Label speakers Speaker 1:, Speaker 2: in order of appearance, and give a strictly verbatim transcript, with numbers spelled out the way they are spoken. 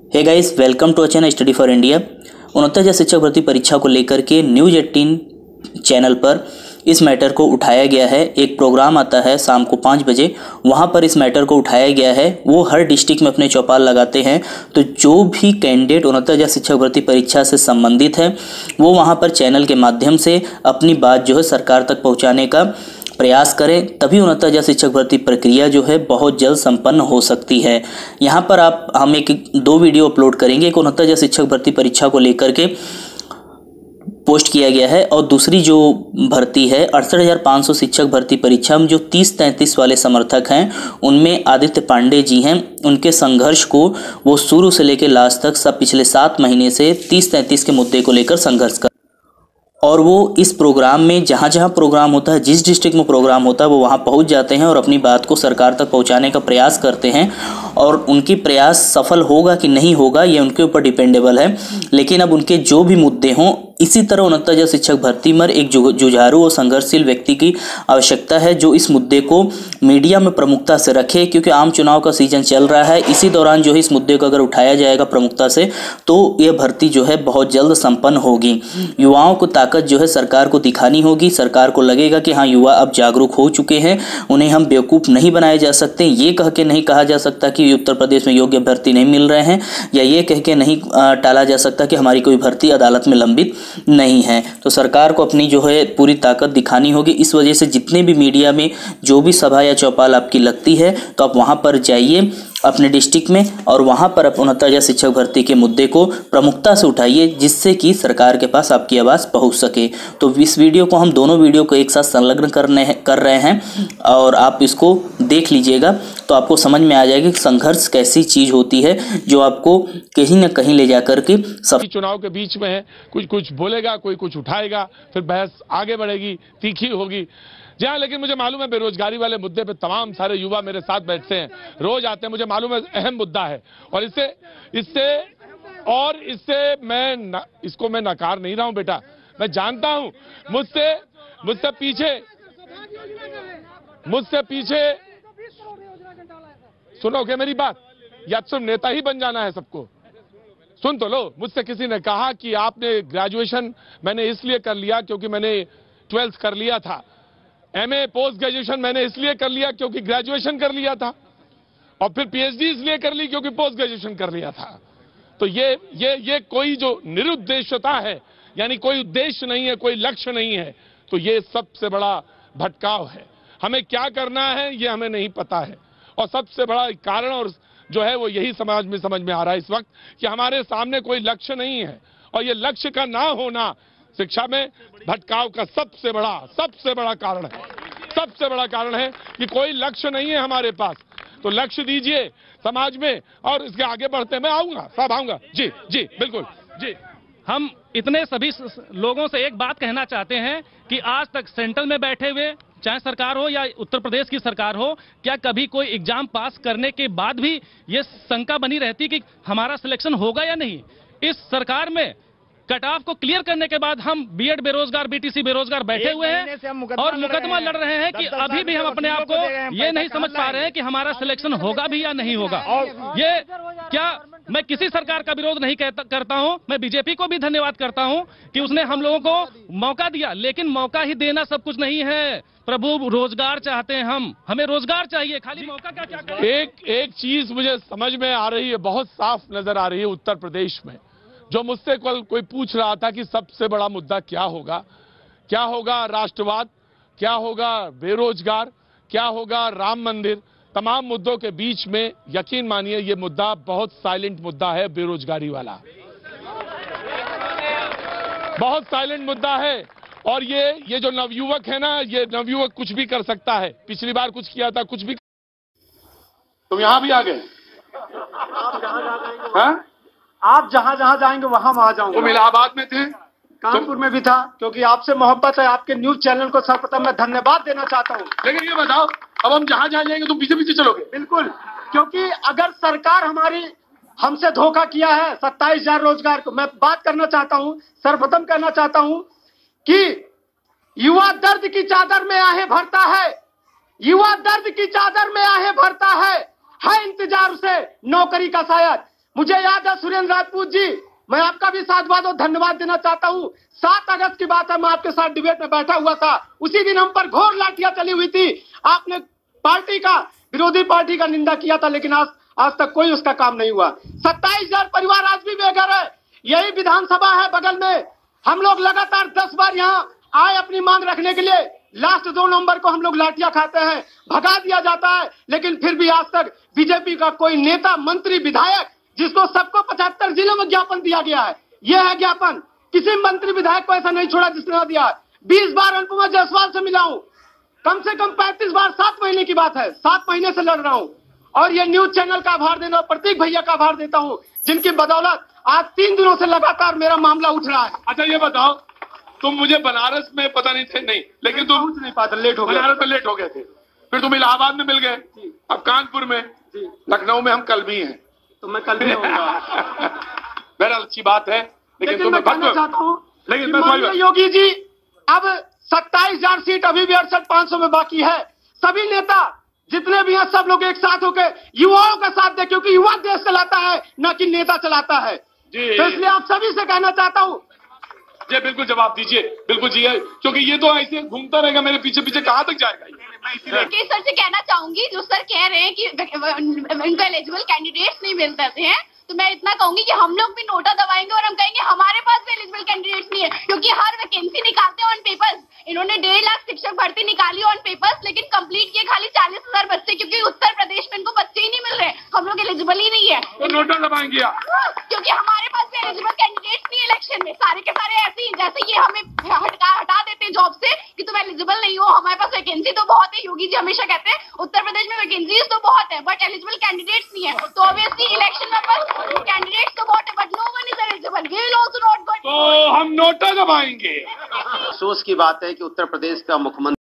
Speaker 1: Hey guys, welcome to channel study for India. उनहत्तर हजार शिक्षक भर्ती परीक्षा को लेकर के न्यूज अठारह चैनल पर इस मैटर को उठाया गया है। एक प्रोग्राम आता है शाम को पाँच बजे, वहां पर इस मैटर को उठाया गया है। वो हर डिस्ट्रिक्ट में अपने चौपाल लगाते हैं। तो जो भी कैंडिडेट उनहत्तर हजार शिक्षक भर्ती परीक्षा से संबंधित है वो वहां पर चैनल के माध्यम से अपनी बात जो है सरकार तक पहुंचाने का प्रयास करें, तभी उनहत्तर हजार शिक्षक भर्ती प्रक्रिया जो है बहुत जल्द संपन्न हो सकती है। यहाँ पर आप हम एक दो वीडियो अपलोड करेंगे। एक उनहत्तर हजार शिक्षक भर्ती परीक्षा को लेकर के पोस्ट किया गया है और दूसरी जो भर्ती है अड़सठ हजार पाँच सौ शिक्षक भर्ती परीक्षा में जो तीस तैंतीस वाले समर्थक हैं उनमें आदित्य पांडे जी हैं। उनके संघर्ष को वो शुरू से लेकर लास्ट तक सब पिछले सात महीने से तीस तैंतीस के मुद्दे को लेकर संघर्ष कर और वो इस प्रोग्राम में जहाँ जहाँ प्रोग्राम होता है, जिस डिस्ट्रिक्ट में प्रोग्राम होता है वो वहाँ पहुँच जाते हैं और अपनी बात को सरकार तक पहुँचाने का प्रयास करते हैं। और उनकी प्रयास सफल होगा कि नहीं होगा ये उनके ऊपर डिपेंडेबल है। लेकिन अब उनके जो भी मुद्दे हों, इसी तरह उनहत्तर हजार शिक्षक भर्ती में एक जुझारू और संघर्षशील व्यक्ति की आवश्यकता है जो इस मुद्दे को मीडिया में प्रमुखता से रखे, क्योंकि आम चुनाव का सीजन चल रहा है। इसी दौरान जो है इस मुद्दे को अगर उठाया जाएगा प्रमुखता से तो यह भर्ती जो है बहुत जल्द संपन्न होगी। युवाओं को ताकत जो है सरकार को दिखानी होगी। सरकार को लगेगा कि हाँ, युवा अब जागरूक हो चुके हैं, उन्हें हम बेवकूफ़ नहीं बनाए जा सकते। ये कह के नहीं कहा जा सकता कि उत्तर प्रदेश में योग्य भर्ती नहीं मिल रहे हैं, या ये कह के नहीं टाला जा सकता कि हमारी कोई भर्ती अदालत में लंबित नहीं है। तो सरकार को अपनी जो है पूरी ताकत दिखानी होगी। इस वजह से जितने भी मीडिया में जो भी सभा या चौपाल आपकी लगती है तो आप वहां पर जाइए अपने डिस्ट्रिक्ट में और वहां पर उनहत्तर हजार शिक्षक भर्ती के मुद्दे को प्रमुखता से उठाइए, जिससे कि सरकार के पास आपकी आवाज़ पहुंच सके। तो इस वीडियो को हम दोनों वीडियो को एक साथ संलग्न करने कर रहे हैं और आप इसको देख लीजिएगा तो आपको समझ में आ जाएगा कि संघर्ष कैसी चीज़ होती है जो आपको कहीं ना कहीं ले जा करके सब
Speaker 2: चुनाव के बीच में है, कुछ कुछ बोलेगा, कोई कुछ उठाएगा, फिर बहस आगे बढ़ेगी, तीखी होगी। जी हाँ, लेकिन मुझे मालूम है बेरोजगारी वाले मुद्दे पे तमाम सारे युवा मेरे साथ बैठते हैं, रोज आते हैं। मुझे मालूम है अहम मुद्दा है और इससे इससे और इससे मैं न, इसको मैं नकार नहीं रहा हूं बेटा, मैं जानता हूं मुझसे मुझसे पीछे मुझसे पीछे सुनोगे मेरी बात, या सिर्फ नेता ही बन जाना है सबको? सुन तो लो। मुझसे किसी ने कहा कि आपने ग्रेजुएशन मैंने इसलिए कर लिया क्योंकि मैंने ट्वेल्थ कर लिया था, एमए पोस्ट ग्रेजुएशन मैंने इसलिए कर लिया क्योंकि ग्रेजुएशन कर लिया था, और फिर पीएचडी इसलिए कर ली क्योंकि पोस्ट ग्रेजुएशन कर लिया था। तो ये ये ये कोई जो निरुद्देश्यता है, यानी कोई उद्देश्य नहीं है, कोई लक्ष्य नहीं है, तो ये सबसे बड़ा भटकाव है। हमें क्या करना है ये हमें नहीं पता है, और सबसे बड़ा कारण और जो है वो यही समाज में समझ में आ रहा है इस वक्त कि हमारे सामने कोई लक्ष्य नहीं है, और ये लक्ष्य का ना होना शिक्षा में भटकाव का सबसे बड़ा सबसे बड़ा कारण है। सबसे बड़ा कारण है कि कोई लक्ष्य नहीं है हमारे पास। तो लक्ष्य दीजिए समाज में, और इसके आगे बढ़ते मैं आऊंगा, सब आऊंगा। जी जी बिल्कुल जी।
Speaker 3: हम इतने सभी लोगों से एक बात कहना चाहते हैं कि आज तक सेंट्रल में बैठे हुए, चाहे सरकार हो या उत्तर प्रदेश की सरकार हो, क्या कभी कोई एग्जाम पास करने के बाद भी ये शंका बनी रहती कि हमारा सिलेक्शन होगा या नहीं? इस सरकार में कट ऑफ को क्लियर करने के बाद हम बीएड बेरोजगार, बीटीसी बेरोजगार बैठे हुए हैं और मुकदमा लड़ रहे हैं कि अभी भी हम अपने आप को ये नहीं समझ पा रहे हैं कि हमारा सिलेक्शन होगा भी या नहीं होगा। ये क्या, मैं किसी सरकार का विरोध नहीं करता हूं, मैं बीजेपी को भी धन्यवाद करता हूं कि उसने हम लोगों को मौका दिया, लेकिन मौका ही देना सब कुछ नहीं है प्रभु। रोजगार चाहते हैं हम, हमें रोजगार चाहिए, खाली मौका क्या क्या करें?
Speaker 2: एक एक चीज मुझे समझ में आ रही है, बहुत साफ नजर आ रही है उत्तर प्रदेश में। जो मुझसे कल कोई पूछ रहा था कि सबसे बड़ा मुद्दा क्या होगा, क्या होगा राष्ट्रवाद, क्या होगा बेरोजगार, क्या होगा राम मंदिर, तमाम मुद्दों के बीच में यकीन मानिए ये मुद्दा बहुत साइलेंट मुद्दा है, बेरोजगारी वाला बहुत साइलेंट मुद्दा है। और ये ये जो नवयुवक है ना, ये नवयुवक कुछ भी कर सकता है। पिछली बार कुछ किया था, कुछ भी। तुम यहां भी आ गए, हाँ?
Speaker 4: आप जहां जहां जाएंगे वहां वहां जाऊंगा।
Speaker 2: तुम इलाहाबाद में थे,
Speaker 4: कानपुर में भी था, क्योंकि आपसे मोहब्बत है। आपके न्यूज चैनल को सर्वप्रथम मैं धन्यवाद देना चाहता हूं।
Speaker 2: लेकिन ये बताओ, अब हम जहां जहां जाएंगे तुम पीछे पीछे चलोगे?
Speaker 4: बिल्कुल, क्योंकि अगर सरकार हमारी हमसे धोखा किया है सत्ताईस हजार रोजगार को, मैं बात करना चाहता हूं, सर्वप्रथम कहना चाहता हूं कि युवा दर्द की चादर में आहें भरता है, युवा दर्द की चादर में आहें भरता है है इंतजार से नौकरी का शायद। मुझे याद है सुरेंद्र राजपूत जी, मैं आपका भी साधुवाद और धन्यवाद देना चाहता हूं। सात अगस्त की बात है, मैं आपके साथ डिबेट में बैठा हुआ था, उसी दिन हम पर घोर लाठियां चली हुई थी। आपने पार्टी का, विरोधी पार्टी का निंदा किया था, लेकिन आज आज तक कोई उसका काम नहीं हुआ। सत्ताईस हजार परिवार आज भी बेघर है। यही विधानसभा है बगल में, हम लोग लगातार दस बार यहाँ आए अपनी मांग रखने के लिए। लास्ट दो नवंबर को हम लोग लाठियां खाते हैं, भगा दिया जाता है, लेकिन फिर भी आज तक बीजेपी का कोई नेता, मंत्री, विधायक, जिसको सबको पचहत्तर जिलों में ज्ञापन दिया गया है, यह है ज्ञापन, किसी मंत्री विधायक को ऐसा नहीं छोड़ा जिसने ना दिया। बीस बार अनुपमा जायसवाल से मिला हूं, कम से कम पैंतीस बार, सात महीने की बात है, सात महीने से लड़ रहा हूं। और ये न्यूज चैनल का आभार देना, प्रतीक भैया का आभार देता हूं, जिनकी बदौलत आज तीन दिनों से लगातार मेरा मामला उठ रहा है।
Speaker 2: अच्छा ये बताओ, तुम मुझे बनारस में पता नहीं थे, नहीं, लेकिन तुम
Speaker 4: पहुंच नहीं पाते, लेट हो गए,
Speaker 2: बनारस में लेट हो गए थे, फिर तुम इलाहाबाद में मिल गए, अब कानपुर में, लखनऊ में हम कल भी हैं,
Speaker 4: तो मैं कल भी होऊंगा।
Speaker 2: बहरहाल अच्छी बात है, लेकिन,
Speaker 4: लेकिन मैं कहना चाहता हूँ,
Speaker 2: लेकिन
Speaker 4: माननीय योगी जी, अब सत्ताईस हजार सीट अभी भी अड़सठ पांच सौ में बाकी है। सभी नेता जितने भी हैं, सब लोग एक साथ होकर युवाओं का साथ दे, क्योंकि युवा देश चलाता है, न कि नेता चलाता है।
Speaker 2: जी,
Speaker 4: तो इसलिए आप सभी से कहना चाहता हूँ,
Speaker 2: जी बिल्कुल जवाब दीजिए, बिल्कुल जी, क्योंकि ये तो ऐसे घूमता रहेगा मेरे पीछे पीछे, कहाँ तक जाएगा ये?
Speaker 5: मैं सर से कहना चाहूंगी, जो सर कह रहे हैं कि इनको एलिजिबल कैंडिडेट्स नहीं मिलते हैं, तो मैं इतना कहूंगी कि हम लोग भी नोटा दबाएंगे और हम कहेंगे हमारे पास भी एलिजिबल कैंडिडेट्स नहीं है, क्योंकि हर वैकेंसी निकालते हैं ऑन पेपर्स। इन्होंने डेढ़ लाख शिक्षक भर्ती निकाली ऑन पेपर्स, लेकिन कंप्लीट किए खाली चालीस हजार बच्चे, क्योंकि उत्तर प्रदेश में इनको बच्चे ही नहीं मिल रहे। हम लोग एलिजिबल ही नहीं है,
Speaker 2: तो नोटा दबाएंगे आप,
Speaker 5: क्योंकि हमारे पास भी एलिजिबल कैंडिडेट्स नहीं है इलेक्शन में। सारे के सारे ऐसे ही, जैसे ये हमें हटा हटा देते हैं जॉब से कि तुम एलिजिबल नहीं हो, हमारे पास वैकेंसी तो बहुत है। योगी जी हमेशा कहते हैं उत्तर प्रदेश में वैकेंसीज तो बहुत है, बट एलिजिबल कैंडिडेट्स नहीं है। तो ऑब्वियसली इलेक्शन में बस कैंडिडेट्स तो बहुत है, but no one is eligible. We will also not go.
Speaker 2: तो हम नोटा दबाएंगे।
Speaker 6: अफसोस की बात है कि उत्तर प्रदेश का मुख्यमंत्री